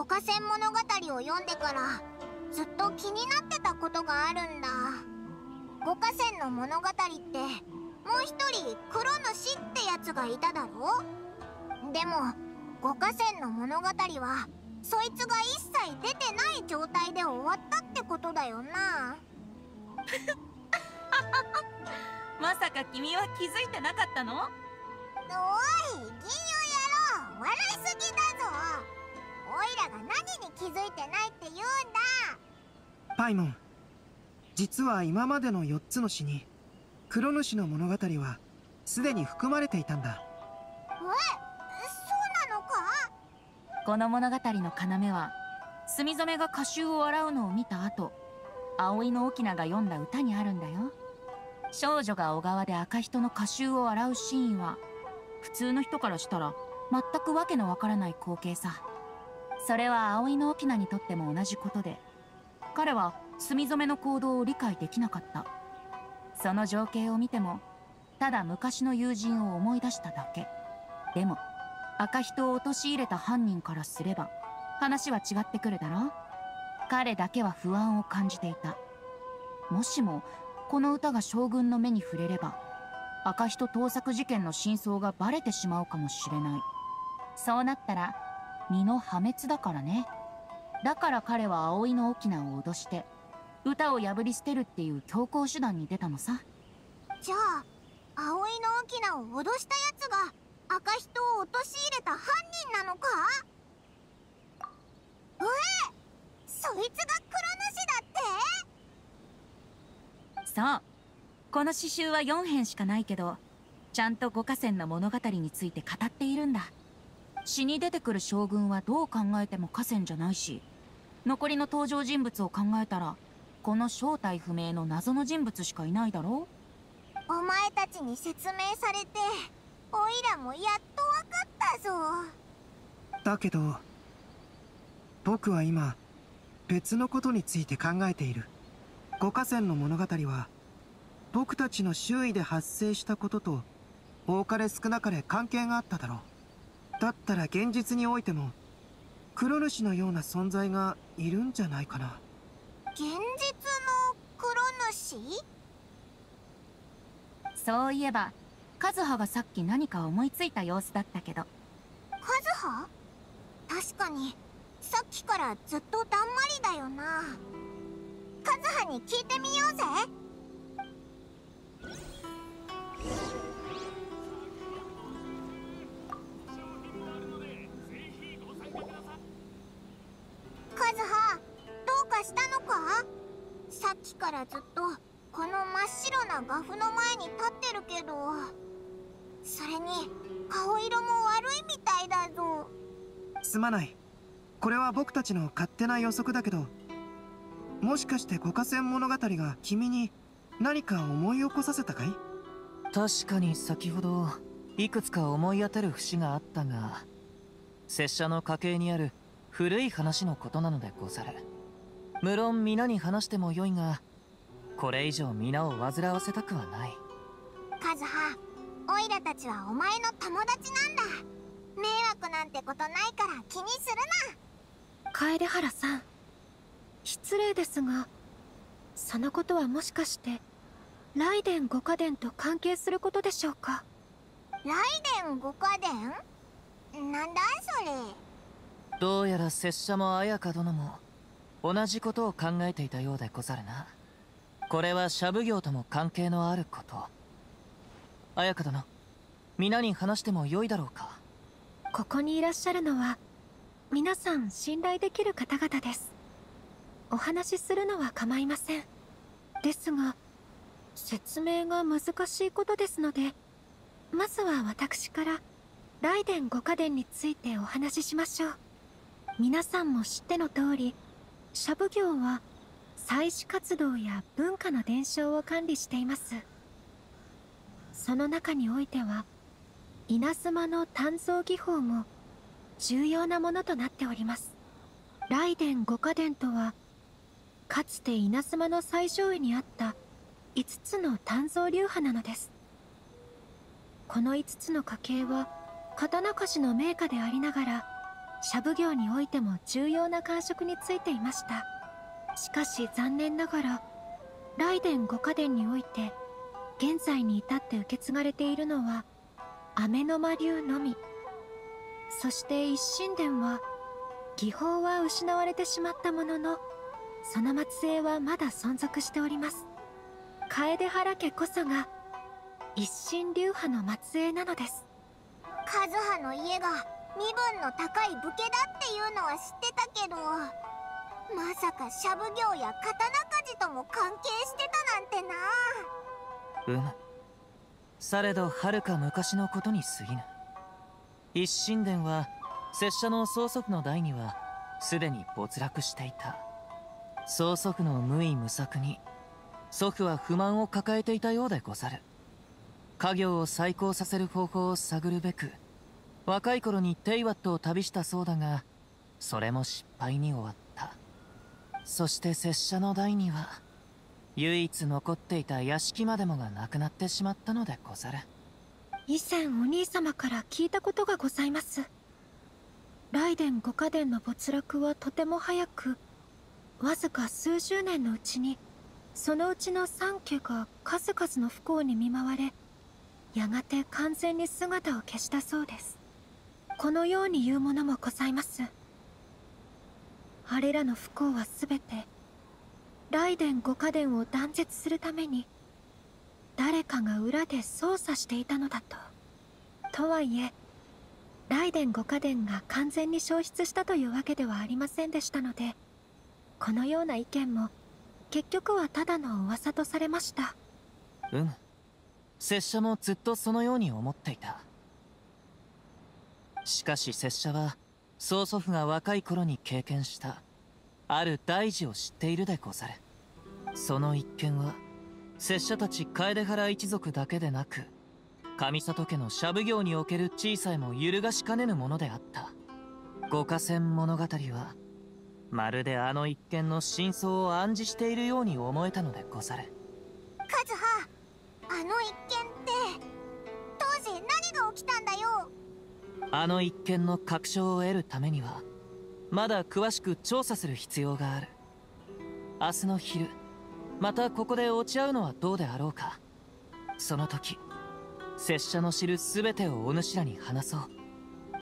華戦物語を読んでからずっと気になってたことがあるんだ。五華戦の物語ってもう一人黒主ってやつがいただろ。でも五華戦の物語はそいつが一切出てない状態で終わったってことだよな。 まさか君は気づいてなかったの？ おい、銀融野郎、笑いすぎだぞ。おいらが何に気づいてないって言うんだ。 パイモン、実は今までの4つの詩に黒主の物語はすでに含まれていたんだ。 そうなのか？ この物語の要は、墨染が歌集を洗うのを見た後、葵の翁が読んだ歌にあるんだよ。少女が小川で赤人の歌集を洗うシーンは、普通の人からしたら全くわけのわからない光景さ。それは葵の翁にとっても同じことで、彼は墨染の行動を理解できなかった。その情景を見ても、ただ昔の友人を思い出しただけ。でも赤人を陥れた犯人からすれば話は違ってくるだろ。彼だけは不安を感じていた。もしもこの歌が将軍の目に触れれば、赤人盗作事件の真相がバレてしまうかもしれない。そうなったら身の破滅だからね。だから彼は葵の翁を脅して歌を破り捨てるっていう強硬手段に出たのさ。 じゃあ葵の翁を脅したやつが赤人を陥れた犯人なのか？そいつが黒主だって？ そう。この詩集は4編しかないけど、ちゃんと五華戦の物語について語っているんだ。詩に出てくる将軍はどう考えても華仙じゃないし、残りの登場人物を考えたらこの正体不明の謎の人物しかいないだろう。 お前たちに説明されておいらもやっとわかったぞ。 だけど僕は今別のことについて考えている。五華戦の物語は僕たちの周囲で発生したことと多かれ少なかれ関係があっただろう。だったら現実においても黒主のような存在がいるんじゃないかな。 現実の黒主？ そういえばカズハがさっき何か思いついた様子だったけど。 カズハ？確かにさっきからずっとだんまりだよな。カズハに聞いてみようぜ。カズハ、どうかしたのか？さっきからずっとこの真っ白な画布の前に立ってるけど、それに顔色も悪いみたいだぞ。 すまない。これは僕たちの勝手な予測だけど、もしかして五華戦物語が君に何か思い起こさせたかい？ 確かに先ほどいくつか思い当たる節があったが、拙者の家系にある古い話のことなのでござる。無論皆に話してもよいが、これ以上皆を煩わせたくはない。 カズハ、オイラたちはお前の友達なんだ。迷惑なんてことないから気にするな。 楓原さん、失礼ですが、そのことはもしかして雷電五華伝と関係することでしょうか？ 雷電五華伝？なんだそれ。 どうやら拙者も綾香殿も同じことを考えていたようでござるな。これはシャブ業とも関係のあること。綾香殿、皆に話してもよいだろうか？ ここにいらっしゃるのは皆さん信頼できる方々です。お話しするのは構いません。ですが説明が難しいことですので、まずは私から雷電五華伝についてお話ししましょう。皆さんも知っての通り、シャブ業は祭祀活動や文化の伝承を管理しています。その中においては稲妻の鍛造技法も重要なものとなっております。雷電五華伝とは、かつて稲妻の最上位にあった5つの鍛造流派なのです。この5つの家系は刀鍛冶の名家でありながら、 社奉行においても重要な官職についていました。しかし残念ながら雷電五花殿において現在に至って受け継がれているのは雨の間流のみ。そして一神殿は技法は失われてしまったものの、その末裔はまだ存続しております。楓原家こそが一神流派の末裔なのです。 カズハの家が身分の高い武家だっていうのは知ってたけど、まさか社奉行や刀鍛冶とも関係してたなんてな。 されどはるか昔のことに過ぎぬ。一神殿は拙者の曽祖父の代にはすでに没落していた。曽祖父の無為無策に祖父は不満を抱えていたようでござる。家業を再興させる方法を探るべく若い頃にテイワットを旅したそうだが、それも失敗に終わった。そして拙者の代には唯一残っていた屋敷までもがなくなってしまったのでござる。 以前お兄様から聞いたことがございます。雷電五花殿の没落はとても早く、わずか数十年のうちにそのうちの3家が数々の不幸に見舞われ、やがて完全に姿を消したそうです。このように言うものもございます。あれらの不幸は全て雷電五花殿を断絶するために誰かが裏で操作していたのだと。とはいえ雷電五花殿が完全に消失したというわけではありませんでしたので、このような意見も結局はただの噂とされました。 拙者もずっとそのように思っていた。しかし拙者は曽祖父が若い頃に経験したある大事を知っているでござる。その一件は拙者たち楓原一族だけでなく、上里家の社奉行における地位さえも揺るがしかねぬものであった。五花仙物語はまるであの一件の真相を暗示しているように思えたのでござる。 カズハ、あの一件って当時何が起きたんだよ。 あの一件の確証を得るためにはまだ詳しく調査する必要がある。明日の昼またここで落ち合うのはどうであろうか。その時拙者の知る全てをお主らに話そう。